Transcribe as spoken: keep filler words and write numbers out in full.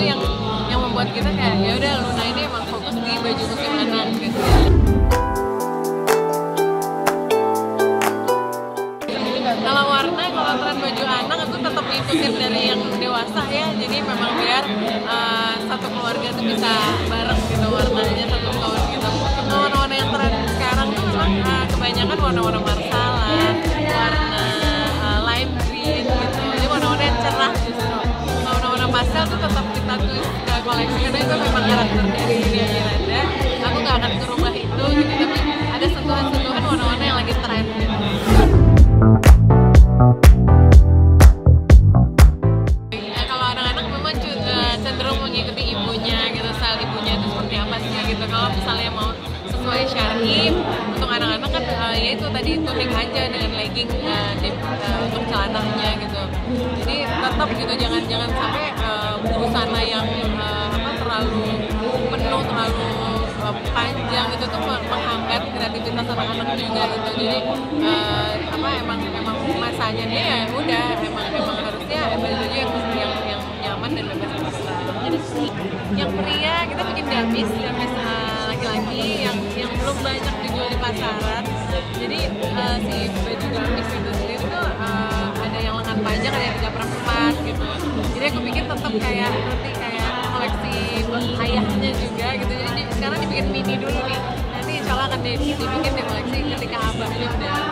yang yang membuat kita kayak ya udah Luna ini emang fokus di baju musim anak gitu. Kalau warna, kalau tren baju anak itu tetap ngikutin dari yang dewasa ya, jadi memang biar uh, satu keluarga tuh bisa bareng gitu warnanya satu tahun gitu. Nah, warna-warna yang tren sekarang tuh memang uh, kebanyakan warna-warna marsalan, warna uh, lime green gitu, jadi warna-warna yang cerah justru. Warna-warna pastel tuh tetap kita tulis ke koleksi karena itu memang karakter dari Ria Miranda. Aku nggak akan merubah itu gitu, tapi ada sentuhan-sentuhan warna-warna yang lagi tren gitu. Cenderung mengikuti ibunya gitu, style ibunya itu seperti apa sih gitu. Kalau misalnya mau sesuai syar'i untuk anak-anak kan uh, ya itu tadi tuning aja dengan legging uh, di, uh, untuk celananya gitu. Jadi tetap gitu, jangan jangan sampai uh, busana yang uh, apa terlalu penuh, terlalu uh, panjang itu tuh menghambat kreativitas anak-anak juga gitu. Jadi uh, apa emang emang masanya dia ya udah emang emang harusnya bajunya yang yang yang nyaman dan bebas. Yang pria kita bikin gamis, gamis uh, laki-laki yang yang belum banyak dijual di pasaran. Jadi uh, si baju gamis itu sendiri tuh uh, ada yang lengan panjang, ada yang tiga per empat gitu. Jadi aku bikin tetap kayak nanti kayak koleksi ayahnya juga gitu. Jadi sekarang dibikin mini dulu nih. Nanti insya Allah akan dibikin di koleksi ketika abahnya udah